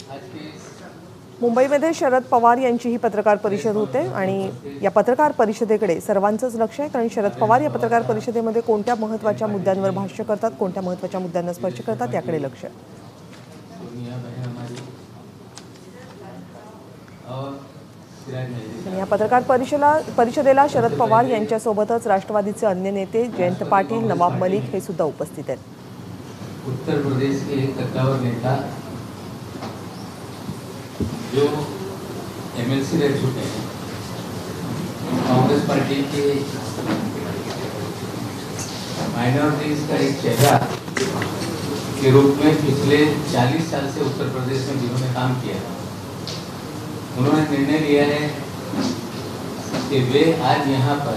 मुंबईमध्ये शरद पवार यांची ही पत्रकार परिषद होते आणि या पत्रकार परिषदेकडे सर्वांचंच लक्ष आहे, कारण शरद पवार या पत्रकार परिषदेमध्ये कोणत्या महत्त्वाच्या मुद्द्यांवर भाष्य करतात, कोणत्या महत्त्वाच्या मुद्द्यांना स्पर्श करतात याकडे लक्ष आहे. या पत्रकार परिषदेला शरद पवार यांच्यासोबतच राष्ट्रवादीचे अन्य नेते जयंत पाटील, नवाब मलिक हे सुद्धा उपस्थित आहेत. उत्तर प्रदेश के कद्दावर नेता जो एमएलसी रह चुके हैं, कांग्रेस पार्टी के माइनॉरिटीज का एक चेहरा के रूप में पिछले 40 साल से उत्तर प्रदेश में जिन्होंने काम किया, उन्होंने निर्णय लिया है कि वे आज यहाँ पर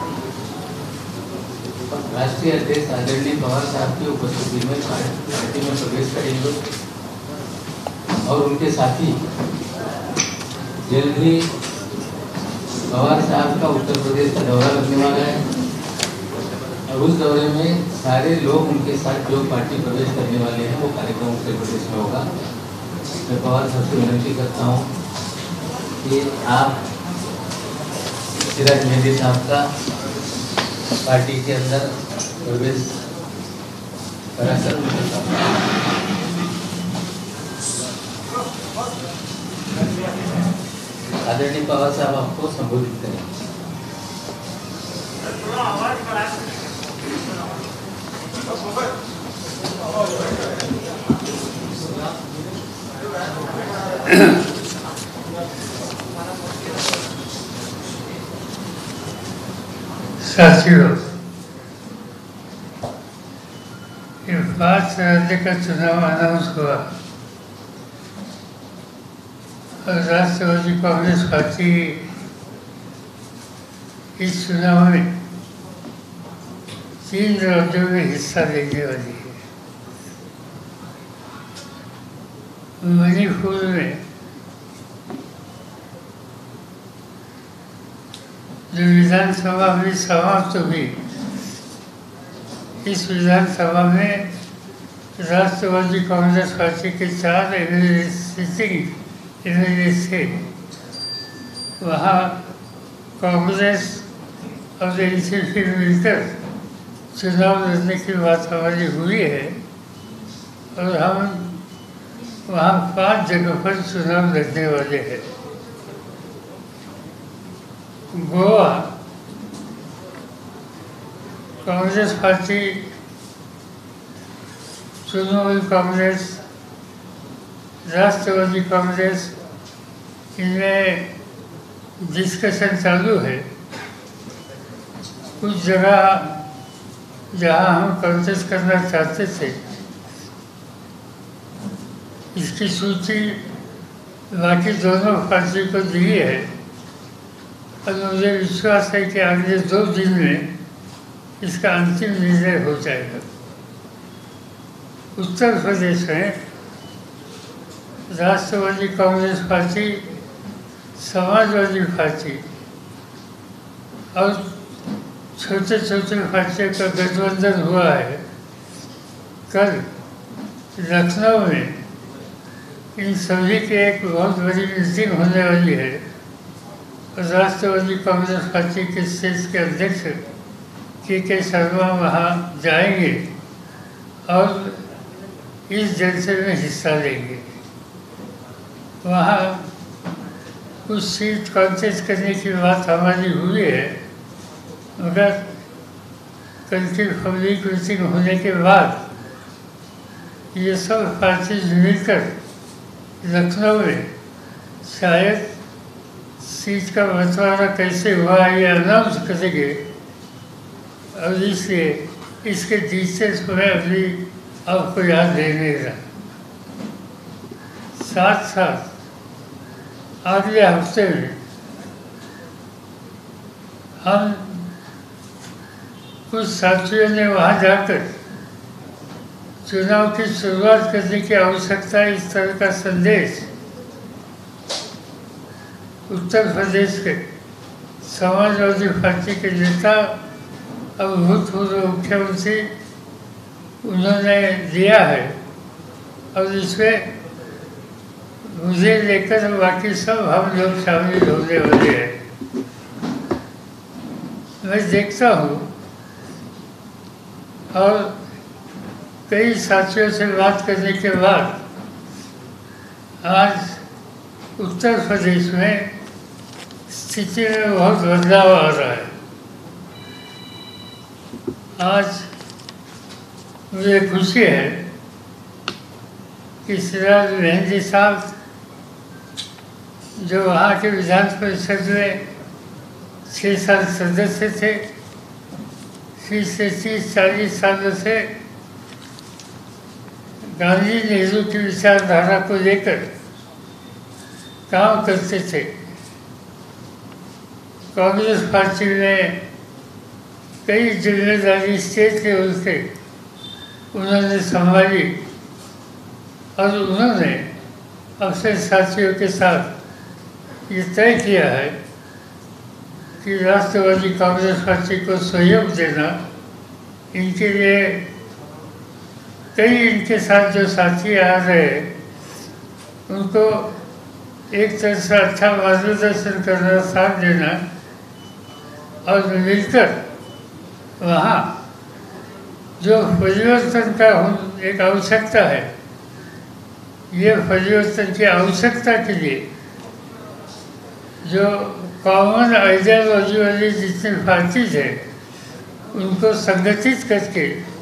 राष्ट्रीय अध्यक्ष आदरणीय पवार साहब की उपस्थिति में पार्टी में प्रवेश करेंगे और उनके साथी जल्द ही पवार साहब का उत्तर प्रदेश का दौरा लगने वाला है और उस दौरे में सारे लोग उनके साथ जो पार्टी प्रवेश करने वाले हैं वो कार्यक्रम उत्तर प्रदेश में होगा. मैं पवार साहब से विनती करता हूँ कि आप सिराज मेहदी साहब का पार्टी के अंदर प्रवेश करा सकते. आदरणीय पवार साहब आपको संबोधित करें. साथियों, इस राज्य का चुनाव अनाउंस हुआ और राष्ट्रवादी कांग्रेस पार्टी इस चुनाव में 3 राज्यों में हिस्सा लेने वाली है. मणिपुर में जो विधानसभा में समाप्त हुई, इस विधानसभा में राष्ट्रवादी कांग्रेस पार्टी के 4 सिटिंग एमएलए थे. वहाँ कांग्रेस और एनसीपी मिलकर चुनाव लड़ने की बात हमारी हुई है और हम वहाँ 5 जगह पर चुनाव लड़ने वाले हैं. Goa Congress party, Trinamool Congress, Rashtravadi Congress, इनमें डिस्कशन चालू है. कुछ जगह जहां हम कंटेस्ट करना चाहते थे, इसकी सूची बाकी दोनों पार्टी को दी है और मुझे विश्वास है कि अगले 2 दिन में इसका अंतिम निर्णय हो जाएगा. उत्तर प्रदेश में Rashtravadi Congress party, Samajwadi party और छोटे छोटे पार्टियों का गठबंधन हुआ है. कल लखनऊ में इन सभी की एक बहुत बड़ी मीटिंग होने वाली है. राष्ट्रवादी कांग्रेस पार्टी के स्टेट के अध्यक्ष के शर्मा वहाँ जाएंगे और इस जलसे में हिस्सा लेंगे. वहाँ कुछ सीट कॉन्टेस्ट करने की बात हमारी हुई है, मगर कल की पब्लिक मीटिंग होने के बाद ये सब पार्टी मिलकर लखनऊ में शायद सीट का बंटवारा कैसे हुआ ये अनाउंस करेंगे और इसलिए इसके डिटेल्स में अभी आपको याद नहीं रहा. साथ साथ अगले हफ्ते में हम कुछ साथियों ने वहाँ जाकर चुनाव की शुरुआत करने की आवश्यकता है, इस तरह का संदेश उत्तर प्रदेश के समाजवादी पार्टी के नेता और भूतपूर्व मुख्यमंत्री उन्होंने दिया है और इसमें मुझे लेकर बाकी सब हम लोग शामिल होने वाले हैं। मैं देखता हूँ और कई साथियों से बात करने के बाद आज उत्तर प्रदेश में स्थिति में बहुत बदलाव आ रहा है। आज मुझे खुशी है कि सिराज मेहंदी साहब जो वहाँ के विधान परिषद में 6 साल सदस्य थे, 30 से 40 सालों से गांधी नेहरू की विचारधारा को लेकर काम करते थे। कांग्रेस पार्टी में कई जिम्मेदारी स्टेट लेवल से उन्होंने संभाली और उन्होंने अपने साथियों के साथ ये तय किया है कि राष्ट्रवादी कांग्रेस पार्टी को सहयोग देना। इनके लिए कई इनके साथ जो साथी आ रहे हैं उनको एक तरह से अच्छा मार्गदर्शन करना, साथ देना और मिलकर वहाँ जो परिवर्तन का एक आवश्यकता है, ये परिवर्तन की आवश्यकता के लिए जो कॉमन आइडियोलॉजी वाली जितनी पार्टीज है उनको संगठित करके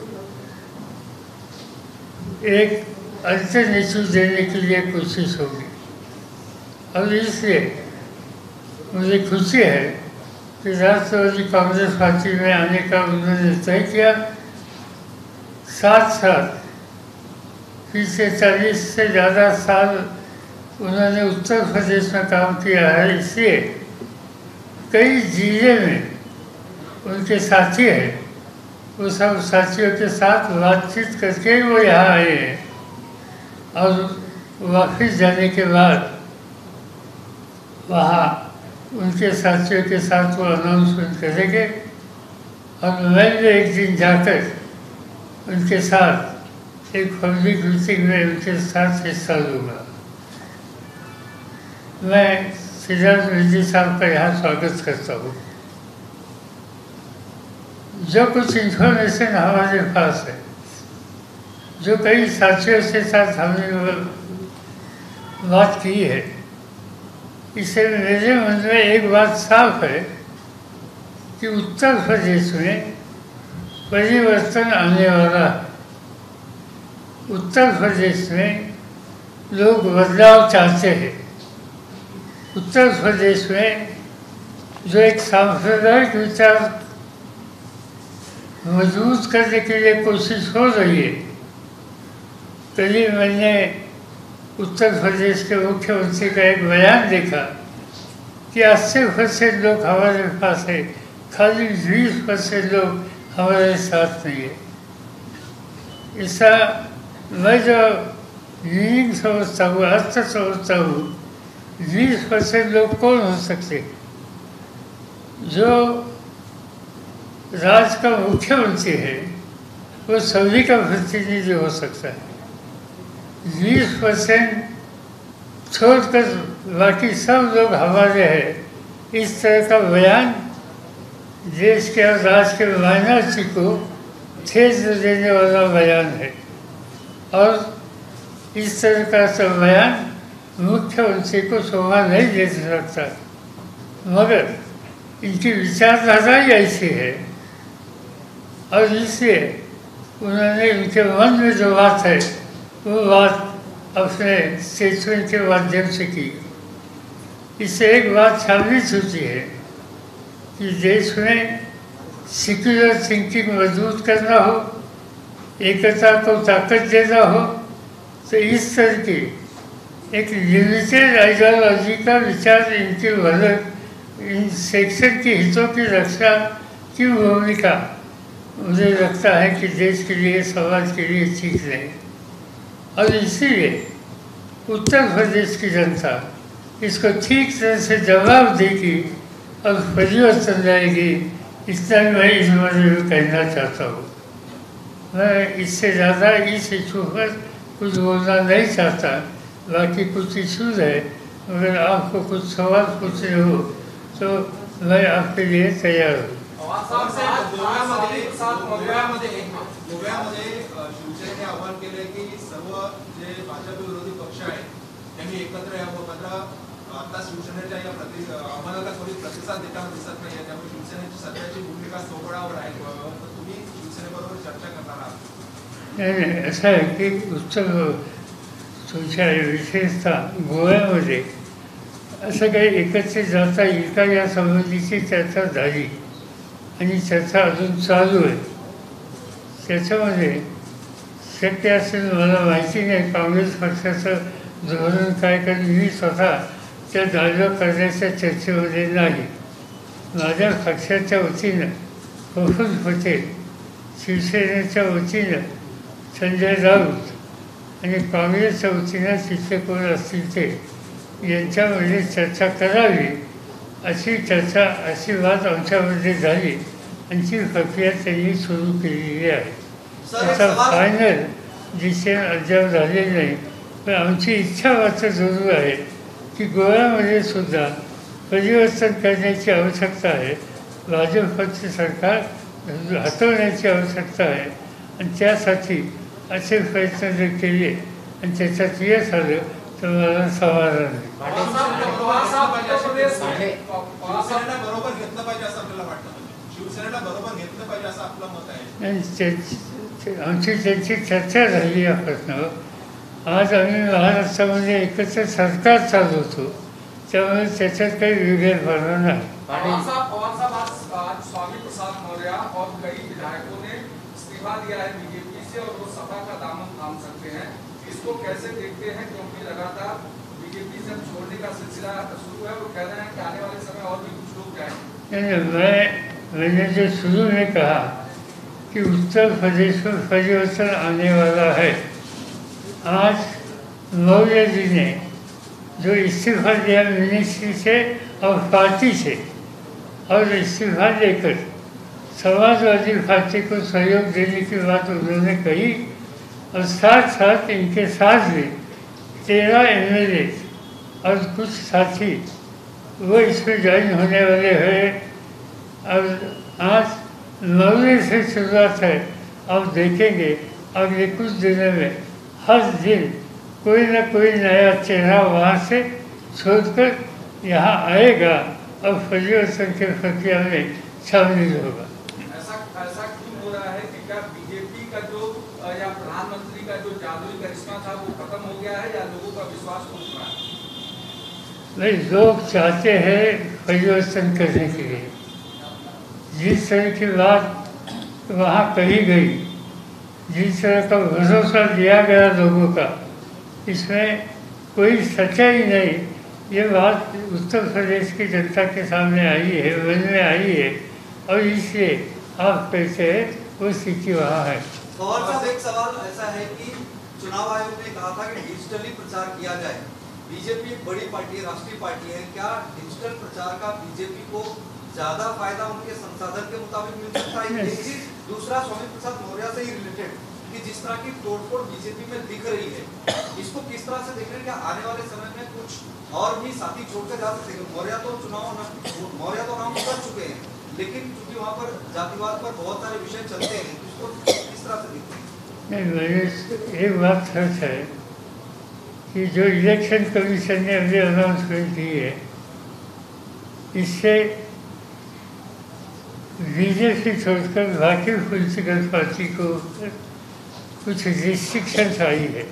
एक अल्टरनेटिव देने के लिए कोशिश होगी। और इसलिए मुझे खुशी है कि राष्ट्रवादी कांग्रेस पार्टी में आने का उन्होंने तय किया। साथ साथ पिछले 40 से ज़्यादा साल उन्होंने उत्तर प्रदेश में काम किया है, इसलिए कई जिले में उनके साथी हैं। वो सब साथियों के साथ बातचीत करके वो यहाँ आए हैं और वापस जाने के बाद वहाँ उनके साथियों के साथ वो अनाउंसमेंट करेंगे और मैं भी एक दिन जाकर उनके साथ एक पब्लिक मीटिंग में उनके साथ हिस्सा लूँगा। मैं सिराज मेहंदी साहब का यहाँ स्वागत करता हूँ। जो कुछ इन्फॉर्मेशन हमारे पास है, जो कई साथियों के साथ हमने बात की है, इससे मेरे मन में एक बात साफ है कि उत्तर प्रदेश में परिवर्तन आने वाला है। उत्तर प्रदेश में लोग बदलाव चाहते हैं। उत्तर प्रदेश में जो एक सांप्रदायिक विचार मजबूत करने के लिए कोशिश हो रही है। कल ही मैंने उत्तर प्रदेश के मुख्यमंत्री का एक बयान देखा कि 80% लोग हमारे पास है, खाली 20% लोग हमारे साथ नहीं है। ऐसा मैं जो मीनिंग समझता हूँ, अर्थ समझता हूँ, 20% लोग कौन हो सकते? जो राज्य का मुख्यमंत्री है वो सभी का प्रतिनिधि हो सकता है। 20% छोड़कर बाकी सब लोग हमारे हैं। इस तरह का बयान देश के और राज्य के माइनॉरिटी को ठेस देने वाला बयान है और इस तरह का सब बयान मुख्यमंत्री को शोभा नहीं दे सकता। मगर इनकी विचारधारा ही ऐसी है और इसलिए उन्होंने उनके मन में जो बात है वो बात अपने स्टेटमेंट के माध्यम से की। इससे एक बात साबित होती है कि देश में सेक्युलर थिंकिंग मजबूत करना हो, एकता को ताकत देना हो, तो इस तरह की एक लिमिटेड आइडियोलॉजी का विचार इनके मदद, इन सेक्शन के हितों की रक्षा की भूमिका मुझे लगता है कि देश के लिए, समाज के लिए ठीक नहीं। और इसीलिए उत्तर प्रदेश की जनता इसको ठीक तरह से जवाब देगी और परिवर्तन लाएगी। इतना मैं इस बारे में कहना चाहता हूँ। मैं इससे ज़्यादा इस इशू पर कुछ बोलना नहीं चाहता, बाकी कुछ इश्यूज है, अगर आपको कुछ सवाल पूछने हो तो मैं आपके लिए तैयार हूँ। गोव्यामध्ये शिवसेनेने आवाहन केले की सर्व जे भाजप विरोधी पक्ष आहेत त्यांनी एकत्र यावं, मात्र आता शिवसेनेच्या या आव्हानाला कोणी प्रतिसाद देताना दिसत नाही. त्यामुळे शिवसेनेची सध्याची भूमिका सोपळावर आहे. तर तुम्ही शिवसेनेबरोबर चर्चा करणार आहात? नाही, असं आहे की उत्तर तुमच्या विशेषतः गोव्यामध्ये असं काही एकत्रित जाता येईल का या संबंधीची चर्चा झाली आणि चर्चा अजून चालू आहे. त्याच्यामध्ये शक्य असेल, मला माहिती नाही काँग्रेस पक्षाचं धोरण काय, कारण मी स्वतः त्या दावा करण्याच्या चर्चेमध्ये नाही. माझ्या पक्षाच्या वतीनं प्रफुल्ल पटेल, शिवसेनेच्या वतीनं संजय राऊत आणि काँग्रेसच्या वतीनं तिथले कोण असतील ते यांच्यामध्ये चर्चा करावी अशी चर्चा, अशी बात आमच्यामध्ये झाली आणि ती प्रक्रिया त्यांनी सुरू केलेली आहे. त्याचा फायनल डिसिजन अद्याप झालेलं नाही, पण आमची इच्छा मात्र जरूर आहे की गोव्यामध्ये सुद्धा परिवर्तन करण्याची आवश्यकता आहे. भाजपचे सरकार हटवण्याची आवश्यकता आहे आणि त्यासाठी असे प्रयत्न जर केले आणि त्याच्यात यश आलं तर मला समाधान आहे. शिवसेनेला बरोबर घेतलं पाहिजे असं आपल्याला वाटतं, शिवसेनेला बरोबर घेतलं पाहिजे असं आपलं मत आहे. आमची त्यांची चर्चा झाली या प्रश्नावर. आज आम्ही महाराष्ट्रामध्ये एकत्र सरकार चालवतो, त्यामुळे त्याच्यात काही वेगळेपणा नाही. पवार साहब आज स्वामी प्रसाद मौर्य और कई विधायकों ने इस्तीफा दिया है बीजेपी से और वो सपा का दामन थाम सकते हैं, इसको कैसे देखते हैं? क्योंकि लगातार बीजेपी से छोड़ने का सिलसिला शुरू है, वो कह रहे हैं कि आने वाले समय और भी कुछ लोग जाएंगे. मैंने जो शुरू में कहा कि उत्तर प्रदेश में परिवर्तन आने वाला है. आज मौर्य जी ने जो इस्तीफा दिया मिनिस्ट्री से और पार्टी से, और इस्तीफा देकर समाजवादी पार्टी को सहयोग देने की बात उन्होंने कही, और साथ साथ इनके साथ भी 13 MLA और कुछ साथी वो इसमें ज्वाइन होने वाले हैं. और आज मौर्य से शुरुआत है. अब देखेंगे अगले कुछ दिनों में हर दिन कोई ना कोई नया चेहरा वहाँ से छोड़कर यहाँ आएगा और परिवर्तन की प्रक्रिया में शामिल होगा. ऐसा क्यों हो रहा है कि क्या बीजेपी का जो या प्रधानमंत्री का जो जादुई करिश्मा था वो खत्म हो गया है या लोगों का विश्वास हो चुका है? भाई, लोग चाहते हैं परिवर्तन करने के लिए. जिस तरह की बात वहाँ कही गई, जिस तरह का भरोसा दिया गया लोगों का, इसमें कोई सच्चाई नहीं. ये बात उत्तर प्रदेश की जनता के सामने आई है, मन में आई है, और इसलिए आप कहते हैं वो स्थिति वहाँ है. और साहब, एक सवाल ऐसा है कि चुनाव आयोग ने कहा था कि डिजिटली प्रचार किया जाए. बीजेपी एक बड़ी पार्टी है, राष्ट्रीय पार्टी है, क्या डिजिटल प्रचार का बीजेपी को ज्यादा फायदा उनके संसाधन के मुताबिक मिल सकता है? दूसरा स्वामी प्रसाद मौर्य से ही रिलेटेड कि जिस तरह की तोड़फोड़ बीजेपी में दिख रही है, इसको किस तरह से देख रहे हैं? क्या आने वाले समय में कुछ और भी साथी छोड़कर जा सकते हैं? मौर्य तो नाम कर चुके हैं, लेकिन क्योंकि वहाँ पर जातिवाद पर बहुत सारे विषय चलते हैं, इसको किस तरह से देखते हैं? नहीं, मेरे एक बात सच है कि जो इलेक्शन कमीशन ने अभी अनाउंसमेंट की है, इससे बीजेपी छोड़कर बाकी पॉलिटिकल पार्टी को कुछ रिस्ट्रिक्शंस आई है.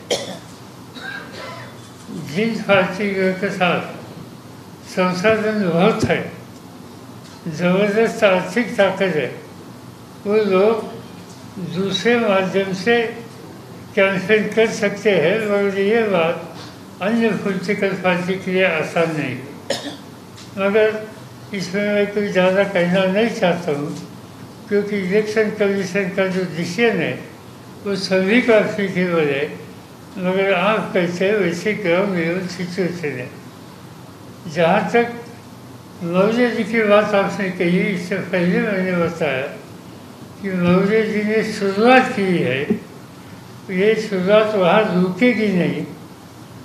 जिन पार्टियों के साथ संसाधन बहुत है, ज़बरदस्त आर्थिक ताकत है, वो लोग दूसरे माध्यम से कैंपेन कर सकते हैं, मगर ये बात अन्य पॉलिटिकल पार्टी के लिए आसान नहीं. मगर इसमें मैं कोई ज़्यादा कहना नहीं चाहता हूँ, क्योंकि इलेक्शन कमीशन का जो डिसीजन है वो सभी का एप्लीकेबल है. मगर आप कहते हैं वैसे ग्राउंड लेवल सिचुएशन है. जहाँ तक मौर्य जी की बात आपने कही, इससे पहले मैंने बताया कि मौर्य जी ने शुरुआत की है, ये शुरुआत वहाँ रुकेगी नहीं.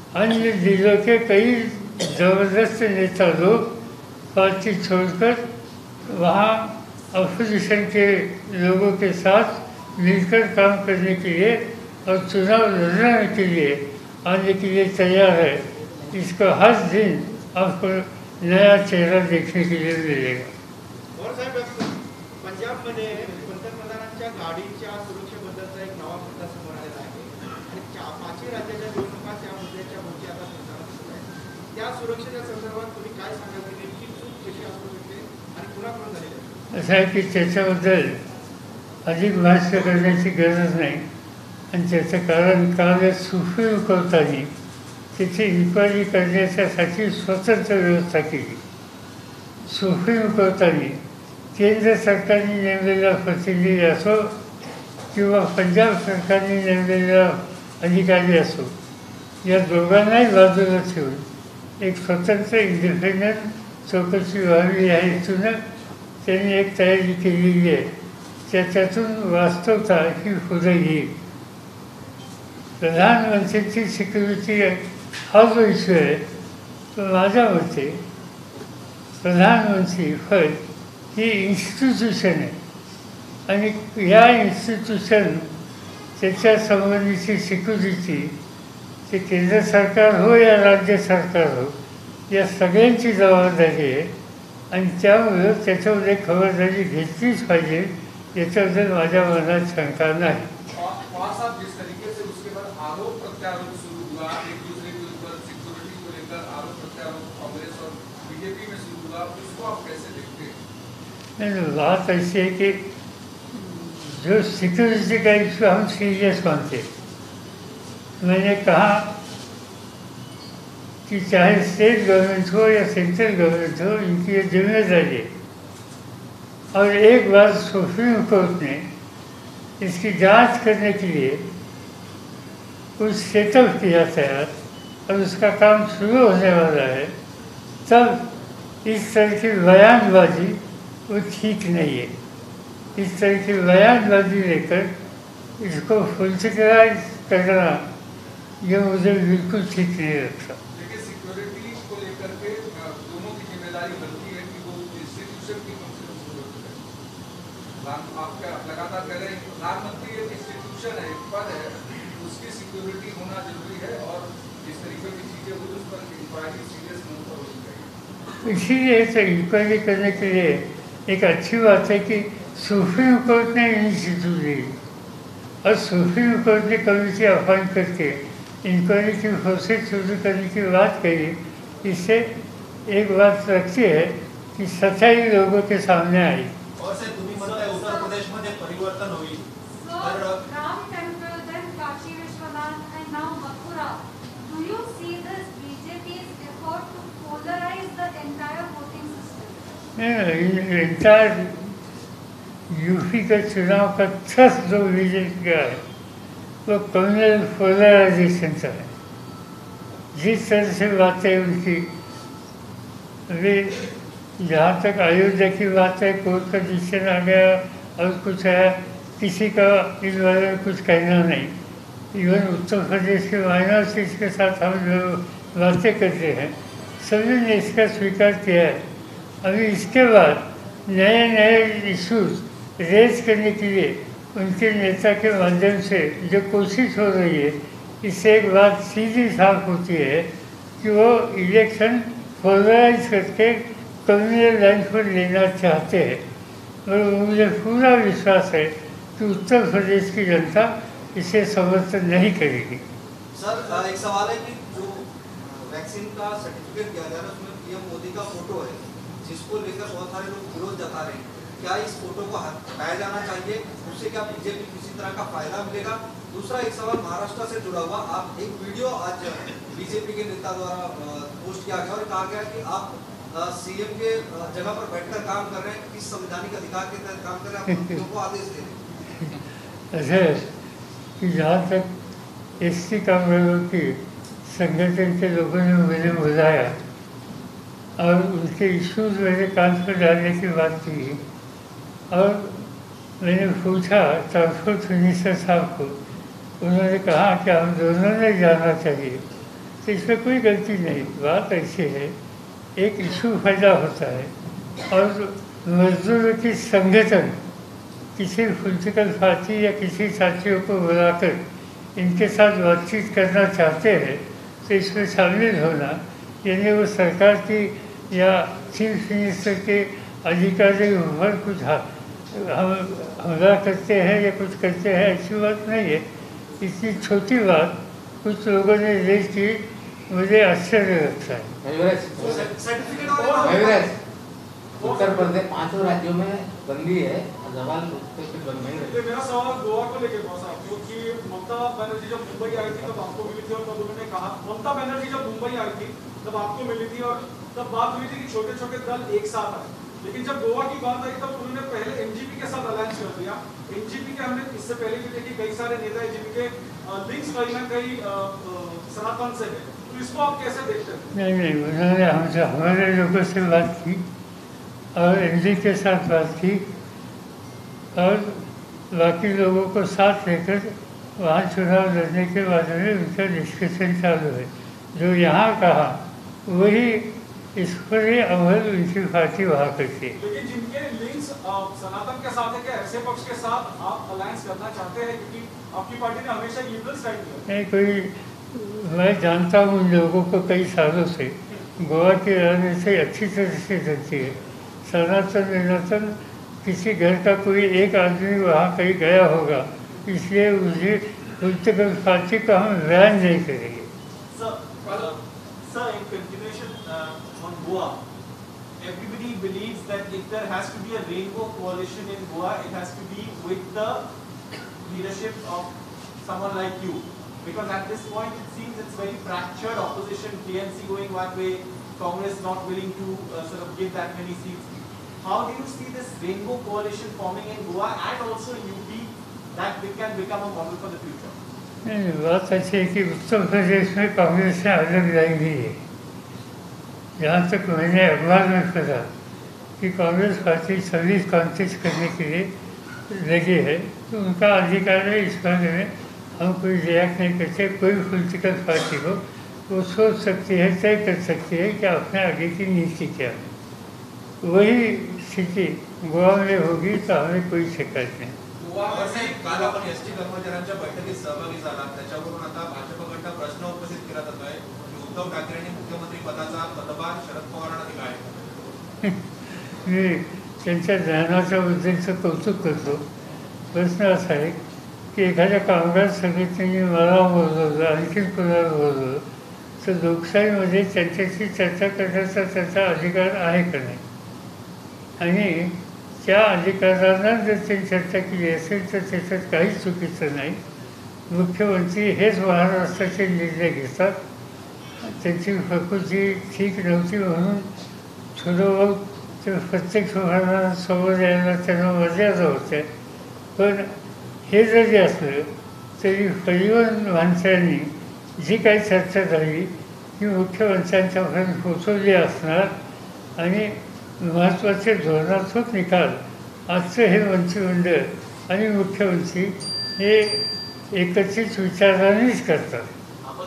अन्य जिलों के कई ज़बरदस्त नेता लोग पार्टी छोड़कर वहाँ अपोजिशन के लोगों के साथ मिलकर काम करने के लिए और चुनाव लड़ने के लिए आने के लिए तैयार है। इसको हर दिन आपको नया चेहरा देखने के लिए मिलेगा। और साहेब, पंजाबमध्ये पंतप्रधानांच्या गाडीच्या सुरक्षेबद्दलचा एक नवा मुद्दा समोर आलेला आहे आणि 5 राज्याच्या निवडणुका त्या मुद्द्याच्या भोवती आता प्रचार सुरू आहे। त्या सुरक्षेच्या संदर्भात तुम्ही काय सांगाल की नेमकी चूक कशी असू शकते आणि कुणाकडून झालेली आहे? असं आहे की त्याच्याबद्दल अधिक भाष्य करण्याची गरज नाही आणि त्याचं कारण काल सुफी उकळताना तिथे इन्क्वायरी करण्यासाठी स्वतंत्र व्यवस्था केली। सुफी उकळताना केंद्र सरकारने नेमलेला प्रतिनिधी असो किंवा पंजाब सरकारने नेमलेला अधिकारी असो, या दोघांनाही बाजूला ठेवून एक स्वतंत्र इंडिपेंडंट चौकशी व्हावी या हेतूनं त्यांनी एक तयारी केलेली आहे। त्याच्यातून वास्तवता ही पुढे येईल। प्रधानमंत्र्यांची सिक्युरिटी हा जो इश्यू आहे तो माझ्या मते प्रधानमंत्री पद ही इन्स्टिट्यूशन आहे आणि या इन्स्टिट्यूशन त्याच्या संबंधीची सिक्युरिटी ते केंद्र सरकार हो या राज्य सरकार हो या सगळ्यांची जबाबदारी आहे आणि त्यामुळे त्याच्यामध्ये खबरदारी घेतलीच पाहिजे, याच्याबद्दल माझ्या मनात शंका नाही। पवार साहब, जिस तरीके से उसके बाद आरोप प्रत्यारोप शुरू हुआ, एक दूसरे के ऊपर सिक्योरिटी को लेकर आरोप प्रत्यारोप कांग्रेस और बीजेपी में शुरू हुआ, उसको आप कैसे देखते हैं? नहीं, बात ऐसी है कि जो सिक्योरिटी का इशू हम सीरियस मानते। मैंने कहा कि चाहे स्टेट गवर्नमेंट हो या सेंट्रल गवर्नमेंट हो, इनकी ये जिम्मेदारी है। और एक बार सुप्रीम कोर्ट ने इसकी जांच करने के लिए कुछ सेटअप किया तैयार और उसका काम शुरू होने वाला है, तब इस तरह की बयानबाजी वो ठीक नहीं है। इस तरह की बयानबाजी लेकर इसको पॉलिटिकलाइज करना ये मुझे बिल्कुल ठीक नहीं लगता। देखिए, सिक्योरिटी को लेकर के दोनों की जिम्मेदारी बनती है कि वो इंस्टीट्यूशन की कम से कम जरूरत है। आप क्या लगातार कह रहे हैं प्रधानमंत्री एक इंस्टीट्यूशन है, एक पद है, उसकी सिक्योरिटी होना जरूरी है और जिस तरीके की चीजें हुई उस पर इंक्वायरी सीरियस नहीं होनी चाहिए। इसीलिए तो इंक्वायरी करने के लिए एक अच्छी बात है कि सुप्रीम कोर्ट ने इनिशिएटिव ली और सुप्रीम कोर्ट ने कमेटी अपॉइंट करके इंक्वायरी की प्रोसेस शुरू करने की बात कही। इससे एक बात रखती है कि सच्चाई लोगों के सामने आई। और से तुम्ही म्हणताय उत्तर प्रदेशमध्ये परिवर्तन होईल तर Ram Temple, then Kashi Vishwanath, and now Mathura. Do you see this BJP's effort to polarize the entire voting system? Entire UP का चुनाव का थ्रस्ट जो बीजेपी का है वो कम्युनल पोलराइजेशन का है। जिस तरह से बातें उनकी अभी जहाँ तक अयोध्या की बात है, कोर्ट का डिसीजन आ गया और कुछ है, किसी का इस बारे में कुछ कहना नहीं। इवन उत्तर प्रदेश के माइनॉरिटीज के साथ हम जो बातें करते हैं सभी ने इसका स्वीकार किया है। अभी इसके बाद नए नए इश्यूज रेज करने के लिए उनके नेता के माध्यम से जो कोशिश हो रही है, इससे एक बात सीधी साफ होती है कि वो इलेक्शन पोलराइज करके कम्युनल लाइन पर लेना चाहते हैं। और मुझे पूरा विश्वास है कि उत्तर प्रदेश की जनता इसे समर्थन नहीं करेगी। सर, एक सवाल है कि जो वैक्सीन का सर्टिफिकेट दिया जा रहा है उसमें पीएम मोदी का फोटो है, जिसको लेकर बहुत सारे लोग विरोध जता रहे हैं। क्या इस फोटो को हटाया जाना चाहिए? उससे क्या बीजेपी किसी तरह का फायदा मिलेगा? दूसरा एक सवाल महाराष्ट्र से जुड़ा हुआ, आप एक वीडियो आज बीजेपी के नेता द्वारा पोस्ट किया गया और कहा गया कि आप सीएम के जगह पर बैठकर काम कर रहे हैं, किस संवैधानिक अधिकार के तहत काम कर रहे हैं, आप मंत्रियों को आदेश दे रहे हैं। ऐसे कि जहाँ तक एसटी कामगारों की संगठन के लोगों ने मुझे बुलाया और उनके इश्यूज मेरे कान पर डालने की बात की और मैंने पूछा ट्रांसपोर्ट मिनिस्टर साहब को, उन्होंने कहा कि हम दोनों ने जाना चाहिए। तो तो इसमें कोई गलती नहीं। बात ऐसी है, एक इशू पैदा होता है और मजदूरों की संगठन किसी पॉलिटिकल पार्टी या किसी साथियों को बुलाकर इनके साथ बातचीत करना चाहते हैं, तो इसमें शामिल होना, यानी वो सरकार की या चीफ मिनिस्टर के अधिकारी ऊपर कुछ हमला करते हैं या कुछ करते हैं, ऐसी बात नहीं है। इतनी छोटी बात कुछ लोगों ने रेज की, मुझे आश्चर्य लगता है। उत्तर प्रदेश 5 राज्यों में बंदी है, सवाल बंद नहीं है। मेरा सवाल गोवा को लेकर बहुत साहब, क्योंकि ममता बनर्जी जब मुंबई आई थी तब आपको मिली थी और तब उन्होंने कहा, ममता बनर्जी जब मुंबई आई थी तब आपको मिली थी और तब बात हुई थी कि छोटे छोटे दल एक साथ आए। लेकिन जब गोवा की बात आई तब उन्होंने पहले एनजीपी के साथ अलायंस कर दिया। एनजीपी के हमने इससे पहले भी देखी, कई सारे नेता है जिनके लिंक्स कहीं ना कहीं सनातन से है, तो इसको आप कैसे देखते हैं? नहीं, उन्होंने हमसे हमारे लोगों से बात की और एनडी के साथ बात की और बाकी लोगों को साथ लेकर वहाँ चुनाव लड़ने के बारे में उनका डिस्कशन चालू है। जो यहाँ कहा वही इस पर ही अमल उनकी पार्टी वहाँ करती है। लेकिन जिनके लिंक्स सनातन के साथ है, क्या ऐसे पक्ष के साथ आप अलायंस करना चाहते हैं? क्योंकि आपकी पार्टी ने हमेशा लिबरल साइड किया। नहीं, कोई मैं जानता हूँ उन लोगों को कई सालों से। गोवा की राजनीति अच्छी तरह से चलती है। सनातन विनातन किसी घर का कोई एक आदमी वहाँ कहीं गया होगा, इसलिए मुझे पॉलिटिकल पार्टी को हम बैन नहीं करेंगे। Sir, in continuation on Goa, everybody believes that if there has to be a rainbow coalition in Goa, it has to be with the leadership of someone like you. Because at this point it seems it's very fractured opposition, TNC going one way, Congress not willing to sort of give that many seats. How do you see this rainbow coalition forming in Goa and also in UP that can become a model for the future? नहीं, बात ऐसी है कि उत्तर प्रदेश में कांग्रेस से अलग लाएंगी है। जहाँ तक मैंने अखबार में पढ़ा कि कांग्रेस पार्टी सर्विस कॉन्टेस्ट करने के लिए लगी है, तो उनका अधिकार है। इस बारे में हम कोई रिएक्ट नहीं करते। कोई पॉलिटिकल पार्टी हो वो सोच सकती है, तय कर सकती है कि अपने आगे की नीति क्या है। वही स्थिति गोवा में होगी तो हमें कोई शिकायत नहीं। काल आपण एसटी कर्मचाऱ्यांच्या बैठकीत सहभागी झाला, त्याच्यावरून आता भाजपकडनं प्रश्न उपस्थित केला जात आहे की उद्धव ठाकरेंनी मुख्यमंत्री पदाचा पदभार शरद पवारांना दिला आहे। मी त्यांच्या ज्ञानाच्या बद्दलचं कौतुक करतो। प्रश्न असा आहे की एखाद्या कामगार संघटनेने मला बोलवलं, आणखीन कोणाला बोलवलं, तर लोकशाहीमध्ये त्यांच्याशी चर्चा करण्याचा त्याचा अधिकार आहे का नाही? आणि त्या अधिकारांना जर त्यांनी चर्चा केली असेल तर त्याच्यात काहीच चुकीचं नाही। मुख्यमंत्री हेच महाराष्ट्राचे निर्णय घेतात। त्यांची प्रकृती ठीक नव्हती म्हणून थोडं बहुत ते प्रत्येक समोर यायला त्यांना मर्यादा होत्या, पण हे जरी असलं तरी परिवहन मंत्र्यांनी जी काही चर्चा झाली ती मुख्यमंत्र्यांच्यापर्यंत पोचवली असणार आणि महत्त्वाचे धोरणात्मक निकाल आजचं हे मंत्रिमंडळ आणि मुख्यमंत्री हे एकत्रित विचारानेच करतात। आपण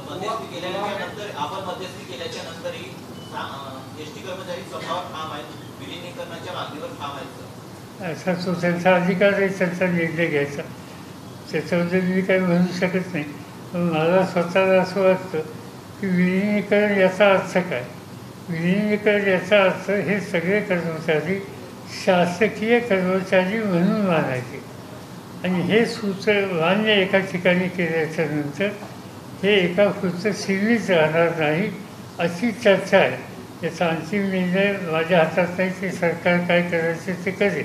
मध्यस्थी केल्याच्या नंतरही एसटी कर्मचारी स्वतःवर ठाम आहेत, विलिनीकरणाच्या मागणीवर ठाम आहेत। असा तो त्यांचा अधिकार आहे त्यांचा निर्णय घ्यायचा, त्याच्याबद्दल मी काही म्हणू शकत नाही। पण मला स्वतःला असं वाटतं की विलिनीकरण याचा अर्थ काय? विलिनीकरण याचा अर्थ हे सगळे कर्मचारी शासकीय कर्मचारी म्हणून मानायचे आणि हे सूत्र मान्य एका ठिकाणी केल्याच्या नंतर हे एका पुरतं सीमित राहणार नाही अशी चर्चा आहे। याचा अंतिम निर्णय माझ्या हातात नाही, ते सरकार काय करायचं ते करेल।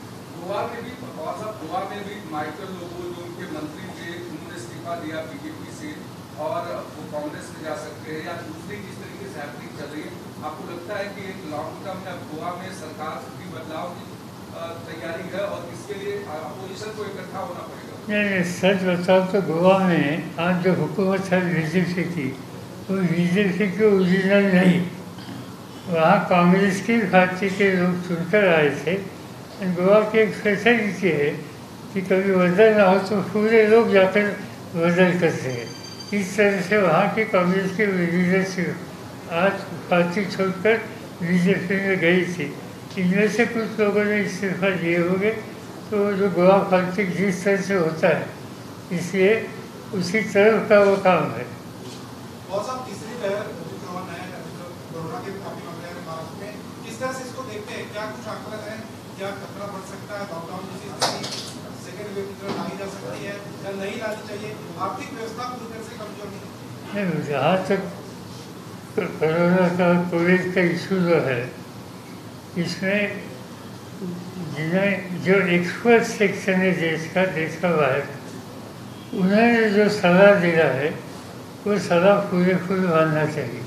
गोवा में भी माइकल लोबो जो उनके मंत्री थे उन्होंने इस्तीफा दिया बीजेपी से और वो कांग्रेस में जा सकते हैं, या दूसरी जिस तरीके से हैपनिंग चल रही है, आपको लगता है कि एक लॉन्ग टर्म में गोवा में सरकार की बदलाव की तैयारी है और इसके लिए अपोजिशन को इकट्ठा होना पड़ेगा? नहीं, सच बताओ तो गोवा में आज जो हुकूमत है बीजेपी की, वो बीजेपी की ओरिजिनल नहीं, वहाँ कांग्रेस की पार्टी के लोग चुनकर आए थे। गोवा की एक फैसिलिटी है कि कभी बदल ना हो तो पूरे लोग जाकर बदल करते हैं। इस तरह से वहाँ की कांग्रेस के लीडरशिप आज पार्टी छोड़कर बीजेपी में गई थी। इनमें से कुछ लोगों ने इस्तीफा दिए होंगे, तो जो गोवा पॉलिटिक्स जिस तरह से होता है, इसलिए उसी तरफ का वो काम है। और साहब तीसरी लहर जो नया कोरोना के काफी मामले हैं महाराष्ट्र में, किस तरह से इसको देखते हैं? क्या कुछ आंकलन है? क्या खतरा बढ़ सकता है? लॉकडाउन जैसी स्थिति सेकेंड वेव की तरह लाई जा सकती है या नहीं लानी चाहिए? आर्थिक व्यवस्था पूरी तरह से कमजोर नहीं। जहाँ तक कोरोना का कोविड का इशू जो है, इसमें जिन्हें जो एक्सपर्ट सेक्शन है देश का बाहर, उन्होंने जो सलाह दिया है वो सलाह पूरे मानना चाहिए।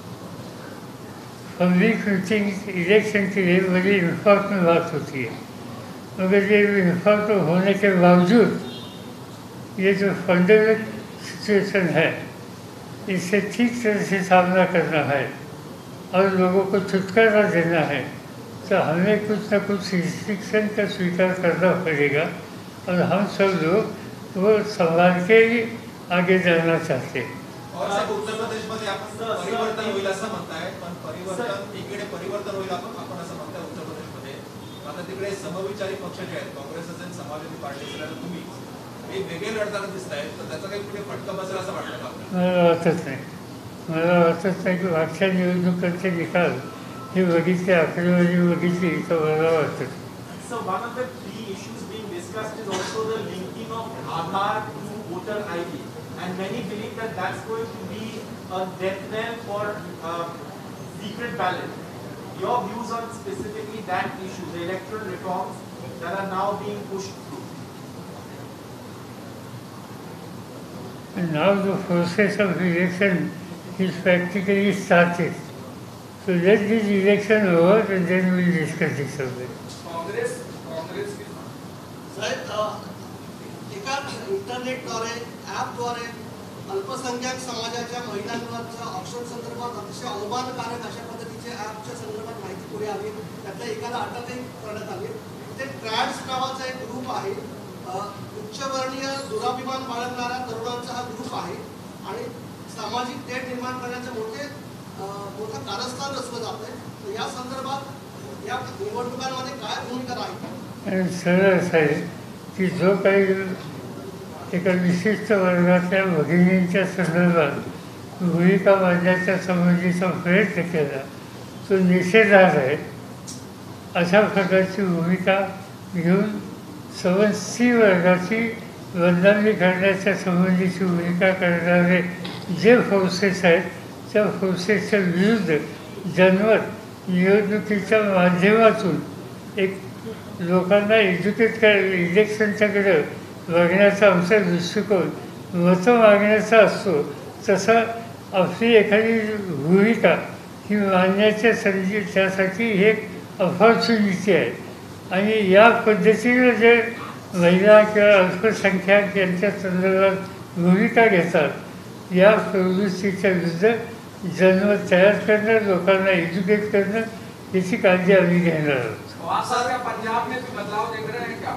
पब्लिक मीटिंग इलेक्शन के लिए बड़ी इन्फॉर्म में बात होती है, मगर ये इन्फॉर्म होने के बावजूद ये जो फंडामेंटल सिचुएशन है, इससे ठीक तरह से सामना करना है और लोगों को छुटकारा देना है, तो हमें कुछ न कुछ रिस्ट्रिक्शन का स्वीकार करना पड़ेगा। और हम सब लोग वो संभाल के ही आगे जाना चाहते हैं। और साहेब उत्तर प्रदेशमध्ये आपण परिवर्तन होईल असं म्हणताय, पण परिवर्तन इकडे परिवर्तन होईल आपण असं म्हणताय उत्तर प्रदेशमध्ये, आता तिकडे समविचारी पक्ष जे आहेत काँग्रेस असेल समाजवादी पार्टी असेल तुम्ही वेगवेगळे लढताना दिसत आहेत, तर त्याचा काही कुठे फटका बसेल असं वाटतं का आपल्याला? मला वाटत नाही की मागच्या निवडणुकांचे निकाल हे बघितले, आकडेवारी बघितली तर मला वाटतं. So one of the key issues being discussed is also the linking of Aadhaar to voter ID, and many believe that that's going to be a death knell for secret ballot. Your views on specifically that issue, the electoral reforms that are now being pushed through? And now the process of election is practically started. So let this election over and then we will discuss this subject. Congress की साहेब, एका इंटरनेटद्वारे ॲपद्वारे अल्पसंख्याक समाजाच्या महिलांवरच्या option संदर्भात अतिशय अवमानकारक अशा पद्धतीचे ॲपच्या संदर्भात माहिती पुढे आली. त्यातल्या एकाला अटकही करण्यात आली. ते ट्रॅड्स नावाचा एक ग्रुप आहे. उच्चवर्णीय दुराभिमान बाळगणाऱ्या तरुणांचा हा ग्रुप आहे आणि सामाजिक तेढ निर्माण करण्याचे मोठं कारस्थान रचलं जात आहे. तर या संदर्भात या निवडणुकांमध्ये काय भूमिका राहील? सरळ असं आहे की जो काही एका विशिष्ट वर्गातल्या भगिनींच्या संदर्भात भूमिका मांडण्याच्या संबंधीचा प्रयत्न केला तो निषेधार्ह आहे. अशा प्रकारची भूमिका घेऊन सी वर्गाची बदनामी करण्याच्या संबंधीची भूमिका करणारे जे फोर्सेस आहेत, त्या फोर्सेसच्या विरुद्ध जनमत निवडणुकीच्या माध्यमातून एक लोकांना एज्युकेट इलेक्शनच्याकडे बघण्याचा आमचा दृष्टिकोन मतं मागण्याचा असतो. तसं आपली एखादी भूमिका ही मांडण्याच्या संधी त्यासाठी एक अपॉर्च्युनिटी आहे. आणि या पद्धतीनं जे महिला किंवा अल्पसंख्याक यांच्या संदर्भात भूमिका घेतात, या प्रवृत्तीच्या विरुद्ध जनमत तयार करणं, लोकांना एज्युकेट करणं, याची काळजी आम्ही घेणार आहोत. पंजाब में भी बदलाव देख रहे हैं क्या?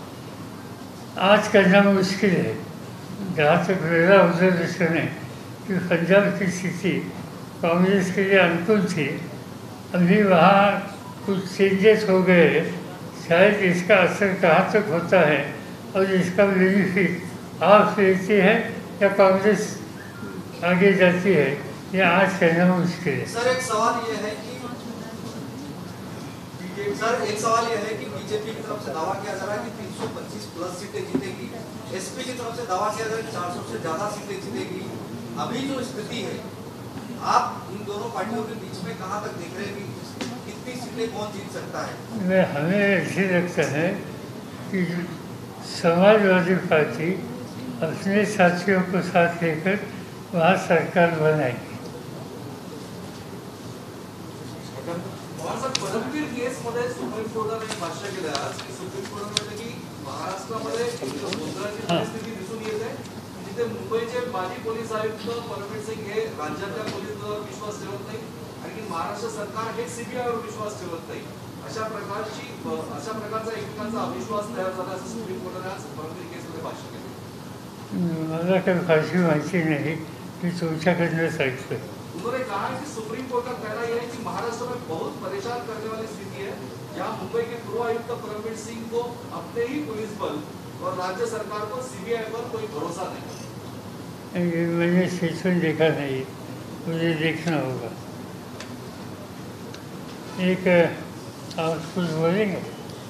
आज करना मुश्किल है. जहाँ तक मेरा ऑब्जर्वेशन है कि पंजाब की स्थिति कांग्रेस के लिए अनुकूल थी. अभी वहाँ कुछ चेंजेस हो गए. शायद इसका असर कहाँ तक होता है और इसका बेनिफिट आप लेती है या कांग्रेस आगे जाती है, ये आज कहना मुश्किल है. सर एक सवाल ये है कि बीजेपी की तरफ से दावा किया जा रहा है कि 325 प्लस सीटें जीतेगी. एसपी की तरफ से दावा किया जा रहा है कि 400 से ज्यादा सीटें जीतेगी. अभी जो स्थिति है, आप इन दोनों पार्टियों के बीच में कहां तक देख रहे हैं कि कितनी सीटें कौन जीत सकता है? हमें ऐसे लगता है कि समाजवादी पार्टी अपने साथियों को साथ लेकर वहाँ सरकार बनाएगी. परमवीर केसमध्ये सुप्रीम कोर्टाने एक भाष्य केलं आज की सुप्रीम कोर्टाने की महाराष्ट्रामध्ये गोंधळाची परिस्थिती दिसून येत आहे. जिथे मुंबईचे माजी पोलीस आयुक्त परमवीर सिंग हे राज्यातल्या पोलिसांवर विश्वास ठेवत नाही आणि महाराष्ट्र सरकार हे सीबीआयवर विश्वास ठेवत नाही. अशा प्रकारचा एकमेकांचा अविश्वास तयार झाला असं सुप्रीम कोर्टाने आज परमवीर केसमध्ये भाष्य केलं. मला काही फारशी माहिती नाही की तुमच्याकडनं ऐकलं. उन्होंने कहा है कि सुप्रीम कोर्ट का कहना यह है कि महाराष्ट्र में बहुत परेशान करने वाली स्थिति है, जहां मुंबई के पूर्व आयुक्त परमवीर सिंह को अपने ही पुलिस बल और राज्य सरकार को सीबीआई पर कोई भरोसा नहीं. मैंने सेशन देखा नहीं, मुझे देखना होगा. एक आप कुछ बोलेंगे?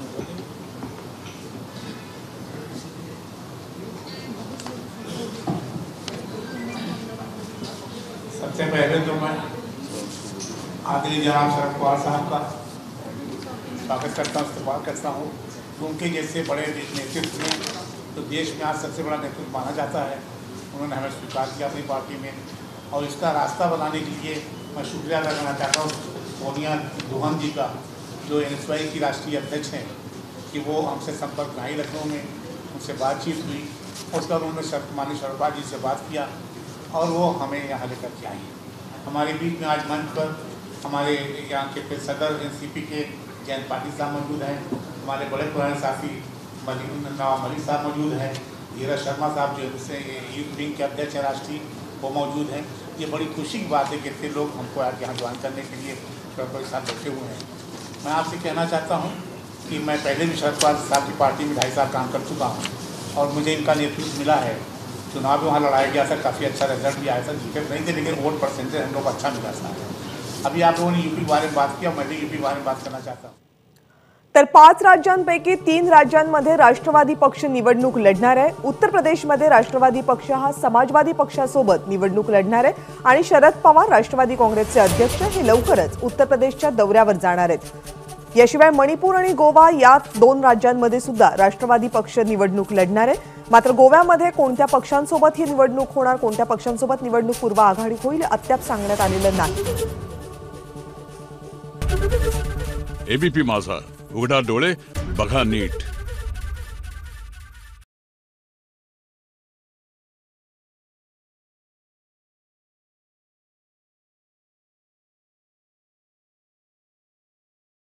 सबसे पहले तो मैं आदरणीय जनाब शरद पवार साहब का स्वागत करता हूँ, इस्तेमाल करता हूँ. उनके जैसे बड़े नेतृत्व में तो देश में आज सबसे बड़ा नेतृत्व माना जाता है. उन्होंने हमें स्वीकार किया अपनी पार्टी में, और इसका रास्ता बनाने के लिए मैं शुक्रिया अदा करना चाहता हूँ सोनिया दुहन जी का, जो NSY की राष्ट्रीय अध्यक्ष हैं, कि वो हमसे संपर्क बनाए लखनऊ में, उनसे बातचीत हुई. उसका उन्होंने माननीय शरद पवार जी से बात किया और वो हमें यहाँ लेकर के आई. हमारे बीच में आज मंच पर हमारे यहाँ के सदर NCP के जयंत पाटिल साहब मौजूद हैं. हमारे बड़े पुराने साथी नवाब मलिक साहब मौजूद हैं. धीरज शर्मा साहब जो यूथ विंग के अध्यक्ष हैं राष्ट्रीय, वो मौजूद हैं. ये बड़ी खुशी की बात है कि इतने लोग हमको आज यहाँ ज्वाइन करने के लिए शरद साथ बैठे हुए हैं. मैं आपसे कहना चाहता हूँ कि मैं पहले भी शरद पवार साहब की पार्टी में 2.5 साल काम कर चुका हूँ, और मुझे इनका नेतृत्व मिला है. चुनाव भी वहाँ लड़ाया गया था, काफ़ी अच्छा रिजल्ट भी आया था. जीते नहीं थे, लेकिन वोट परसेंटेज हम लोग अच्छा मिला था. अभी आप लोगों ने यूपी के बारे में बात किया, मैं भी यूपी के बारे में बात करना चाहता हूँ. तर 5 राज्यांपैकी 3 राज्यांमध्ये राष्ट्रवादी पक्ष निवडणूक लढणार आहे. उत्तर प्रदेशमध्ये राष्ट्रवादी पक्ष हा समाजवादी पक्षासोबत निवडणूक लढणार आहे आणि शरद पवार राष्ट्रवादी काँग्रेसचे अध्यक्ष हे लवकरच उत्तर प्रदेशच्या दौऱ्यावर जाणार आहेत. याशिवाय मणिपूर आणि गोवा या 2 राज्यांमध्ये सुद्धा राष्ट्रवादी पक्ष निवडणूक लढणार आहे. मात्र गोव्यामध्ये कोणत्या पक्षांसोबत ही निवडणूक होणार, कोणत्या पक्षांसोबत निवडणूक पूर्व आघाडी होईल अद्याप सांगण्यात आलेलं नाही. एबीपी माझा, उघडा डोळे बघा नीट.